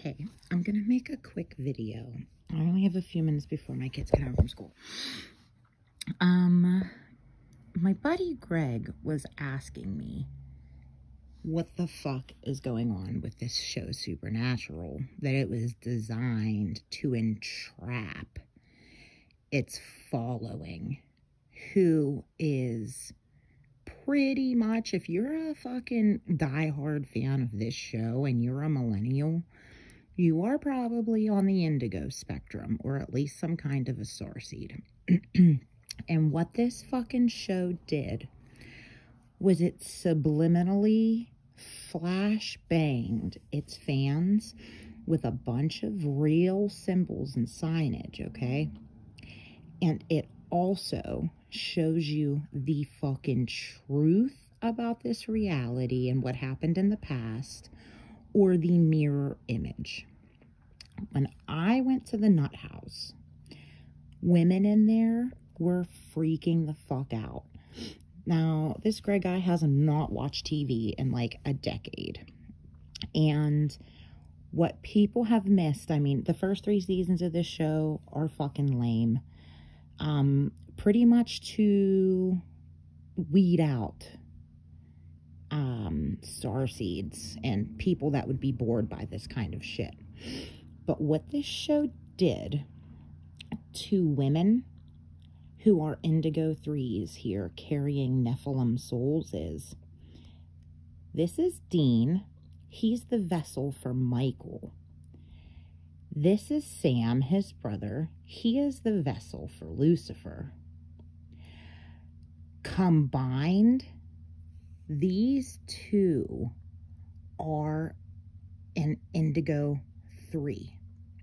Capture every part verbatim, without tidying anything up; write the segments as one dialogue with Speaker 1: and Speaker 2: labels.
Speaker 1: Okay, I'm gonna make a quick video. I only have a few minutes before my kids get home from school. Um, my buddy Greg was asking me what the fuck is going on with this show Supernatural, that it was designed to entrap its following, who is pretty much, if you're a fucking diehard fan of this show and you're a millennial, you are probably on the indigo spectrum, or at least some kind of a starseed. And what this fucking show did was it subliminally flash banged its fans with a bunch of real symbols and signage, okay? And it also shows you the fucking truth about this reality and what happened in the past, or the mirror image. When I went to the nut house, women in there were freaking the fuck out. Now, this Greg guy has not watched T V in like a decade. And what people have missed, I mean, the first three seasons of this show are fucking lame. Um, pretty much to weed out um, starseeds and people that would be bored by this kind of shit. But what this show did to women who are Indigo threes here carrying Nephilim souls is, this is Dean. He's the vessel for Michael. This is Sam, his brother. He is the vessel for Lucifer. Combined, these two are an Indigo three.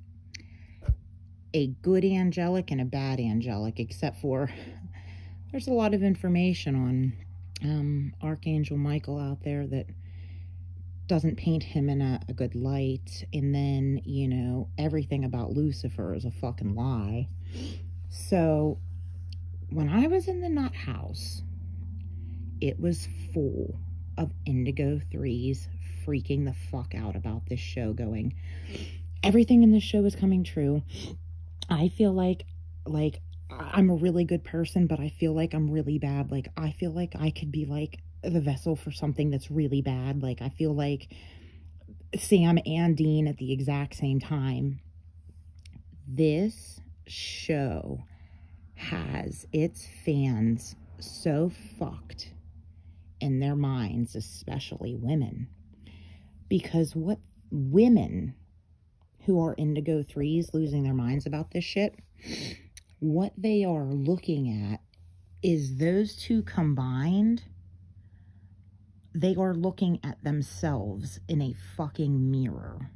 Speaker 1: A good angelic and a bad angelic, except for there's a lot of information on um, Archangel Michael out there that doesn't paint him in a, a good light. And then, you know, everything about Lucifer is a fucking lie. So when I was in the nut house, it was full of Indigo threes freaking the fuck out about this show, going, everything in this show is coming true. I feel like, like, I'm a really good person, but I feel like I'm really bad. Like, I feel like I could be, like, the vessel for something that's really bad. Like, I feel like Sam and Dean at the exact same time. This show has its fans so fucked in their minds, especially women. Because what women who are Indigo threes losing their minds about this shit, what they are looking at is those two combined, they are looking at themselves in a fucking mirror.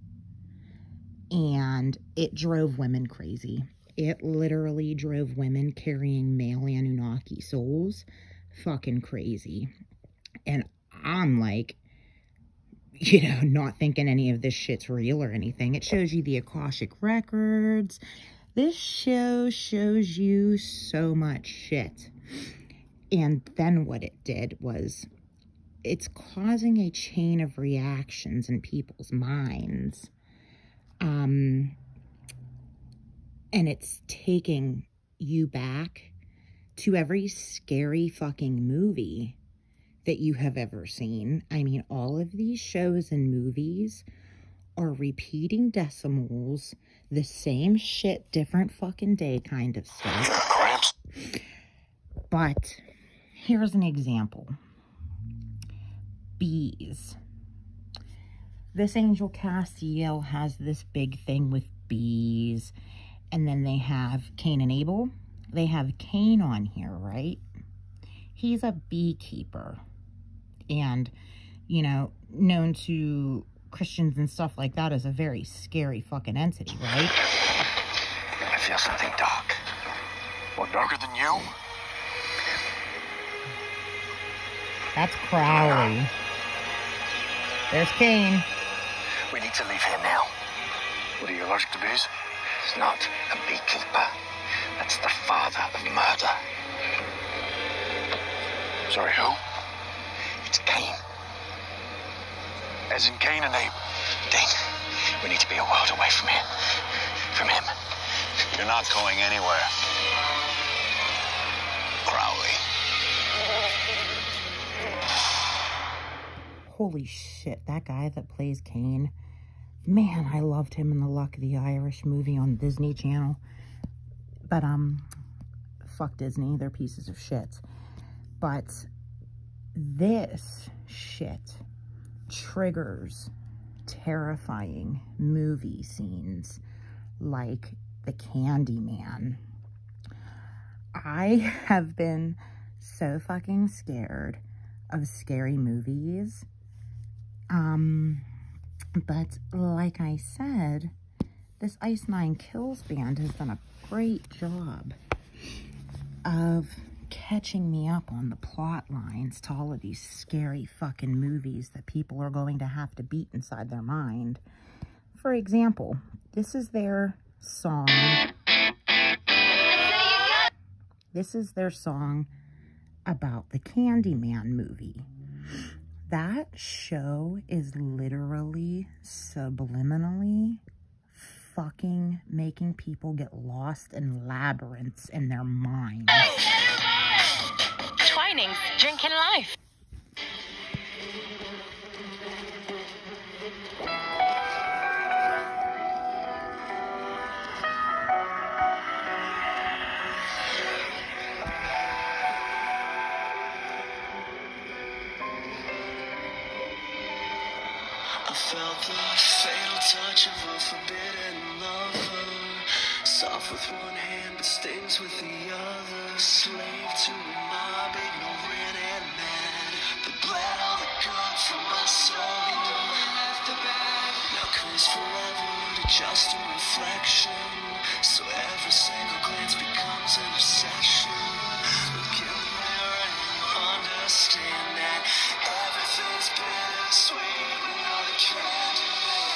Speaker 1: And it drove women crazy. It literally drove women carrying male Anunnaki souls fucking crazy. And I'm like, you know, not thinking any of this shit's real or anything. It shows you the Akashic records. This show shows you so much shit. And then what it did was, it's causing a chain of reactions in people's minds. Um, and it's taking you back to every scary fucking movie that you have ever seen. I mean, all of these shows and movies are repeating decimals, the same shit, different fucking day kind of stuff. But here's an example. Bees. This Angel Castiel has this big thing with bees. And then they have Cain and Abel. They have Cain on here, right? He's a beekeeper. And, you know, known to Christians and stuff like that as a very scary fucking entity, right?
Speaker 2: I feel something dark. What, darker than you?
Speaker 1: That's Crowley. There's Cain.
Speaker 2: We need to leave here now. What, are you allergic to bees? He's not a beekeeper. That's the father of murder. Sorry, who? It's Cain. As in Cain and Abel. Dean, we need to be a world away from here. From him.
Speaker 3: You're not going anywhere, Crowley.
Speaker 1: Holy shit, that guy that plays Kane, man, I loved him in the Luck of the Irish movie on Disney Channel. But, um, fuck Disney, they're pieces of shit. But this shit triggers terrifying movie scenes like the Candyman. I have been so fucking scared of scary movies. Um, but like I said, this Ice Nine Kills band has done a great job of catching me up on the plot lines to all of these scary fucking movies that people are going to have to beat inside their mind. For example, this is their song. This is their song about the Candyman movie. That show is literally subliminally fucking making people get lost in labyrinths in their minds.
Speaker 4: Twinings, drinking life.
Speaker 5: I felt the fatal touch of a forbidden lover. Soft with one hand, but stings with the other. Slave to a mob, ignorant and mad. But bled all the good from my soul. Left the bag. Now comes forever to just a reflection. So every single glance becomes an obsession. Look in the mirror and understand that everything's bittersweet. We are the candy.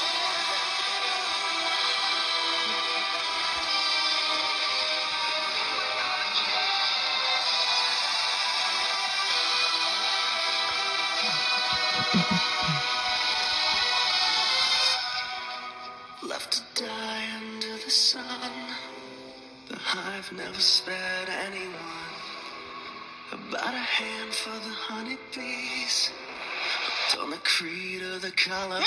Speaker 5: Left to die under the sun. The hive never spared anyone. About a hand for the honeybees. Hooked on the creed of the color.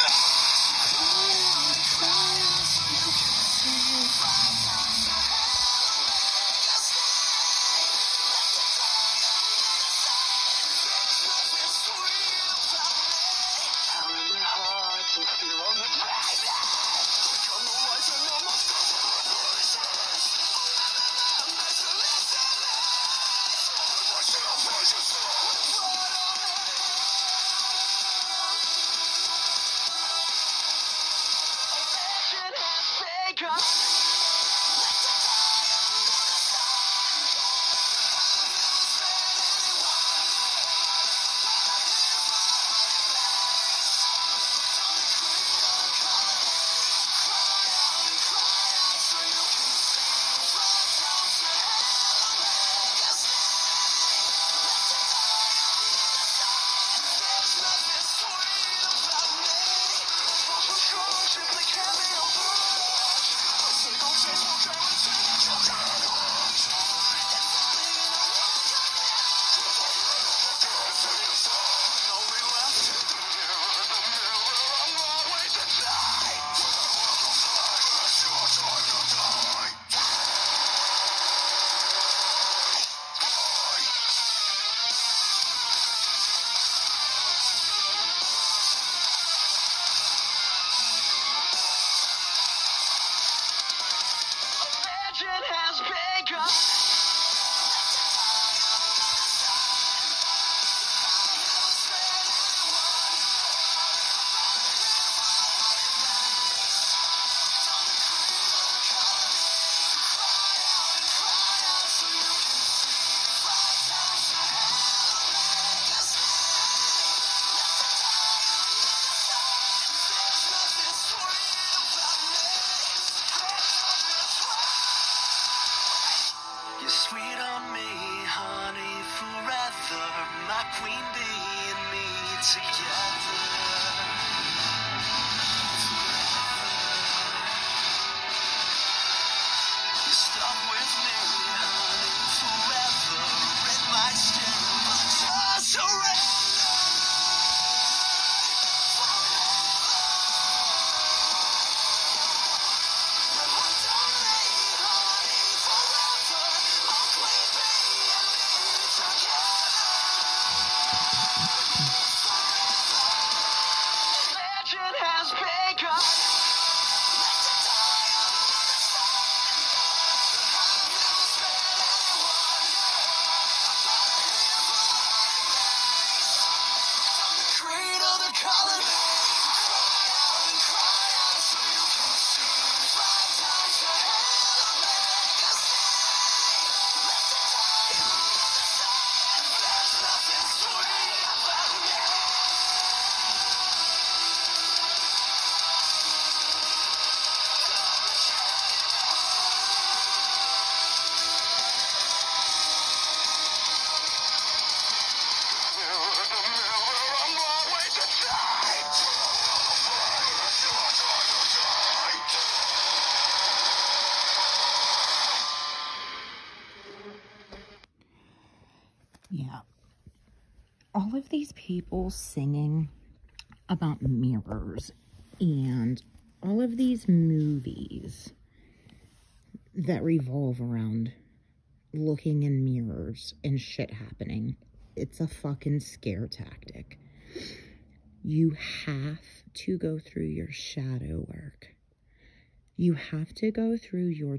Speaker 1: of these people singing about mirrors and all of these movies that revolve around looking in mirrors and shit happening. It's a fucking scare tactic. You have to go through your shadow work. You have to go through your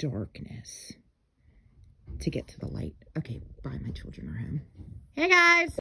Speaker 1: darkness to get to the light. Okay, bye, my children are home. Hey guys!